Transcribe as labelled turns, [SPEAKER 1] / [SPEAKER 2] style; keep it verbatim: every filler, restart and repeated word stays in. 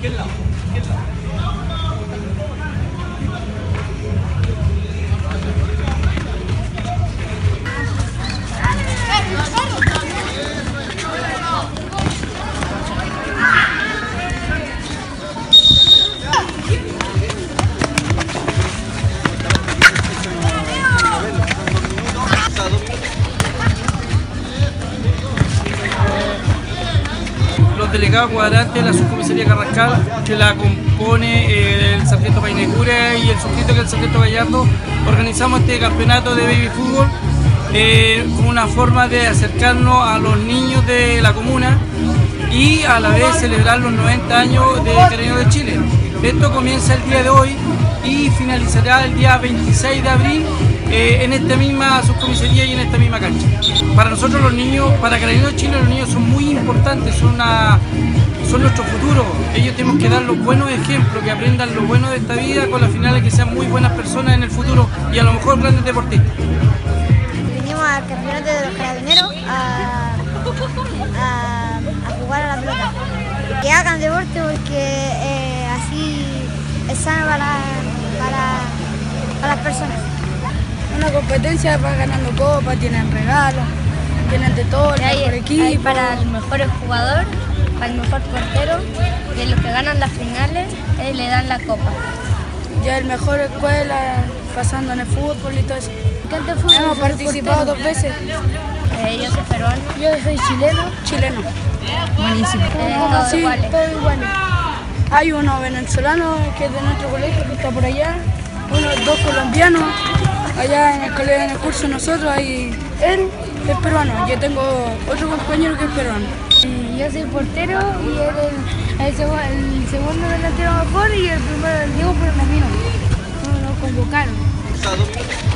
[SPEAKER 1] Los delegados cuadrantes de la subcomisaría Carrascal, que la compone el sargento Painecura y el suscrito que es el sargento Gallardo, organizamos este campeonato de baby fútbol eh, como una forma de acercarnos a los niños de la comuna y a la vez celebrar los noventa años de Carabineros de Chile. Esto comienza el día de hoy y finalizará el día veintiséis de abril eh, en esta misma subcomisaría y en esta misma cancha. Para nosotros los niños, para Carabineros de Chile los niños son muy importantes, son, una, son nuestro futuro. Ellos tenemos que dar los buenos ejemplos, que aprendan lo bueno de esta vida con la finalidad de que sean muy buenas personas en el futuro y a lo mejor grandes deportistas.
[SPEAKER 2] Venimos al campeonato de los Carabineros a, a, a jugar a la pelota. Que hagan deporte porque eh, así es sano para, para, para las personas.
[SPEAKER 3] Una competencia, va ganando copas, tienen regalos, tienen de todo, el mejor equipo.
[SPEAKER 4] Hay para el mejor jugador, para el mejor portero, de los que ganan las finales, eh, le dan la copa.
[SPEAKER 3] Ya el mejor escuela, pasando en el fútbol y todo eso. Hemos participado dos veces.
[SPEAKER 4] Eh, yo soy peruano.
[SPEAKER 3] Yo soy chileno. Chileno.
[SPEAKER 4] Buenísimo. Eh, todos
[SPEAKER 3] sí,
[SPEAKER 4] iguales.
[SPEAKER 3] todos iguales. Hay uno venezolano que es de nuestro colegio, que está por allá. Uno, dos colombianos. Allá en el colegio, en el curso nosotros, hay él es peruano. Yo tengo otro compañero que es peruano.
[SPEAKER 4] Yo soy portero y él es el, el, segundo, el segundo delantero mejor y el primero del Diego, pero no vino. No nos convocaron.